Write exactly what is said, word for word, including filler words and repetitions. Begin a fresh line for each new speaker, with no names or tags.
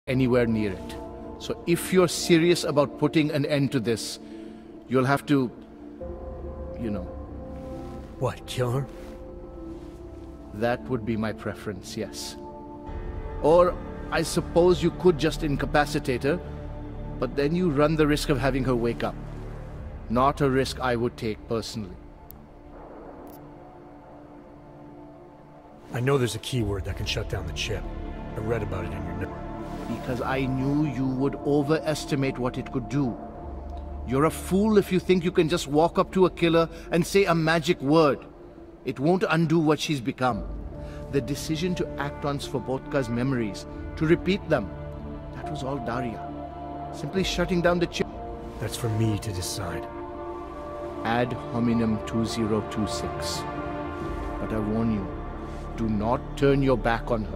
anywhere near it. So if you're serious about putting an end to this, you'll have to, you know...
What, kill her?
That would be my preference, yes. Or I suppose you could just incapacitate her, but then you run the risk of having her wake up. Not a risk I would take personally.
I know there's a keyword that can shut down the chip. I read about it in your note.
Because I knew you would overestimate what it could do. You're a fool if you think you can just walk up to a killer and say a magic word. It won't undo what she's become. The decision to act on Svobodka's memories, to repeat them, that was all Daria. Simply shutting down the chip.
That's for me to decide.
Ad hominem two zero two six. But I warn you, do not turn your back on her.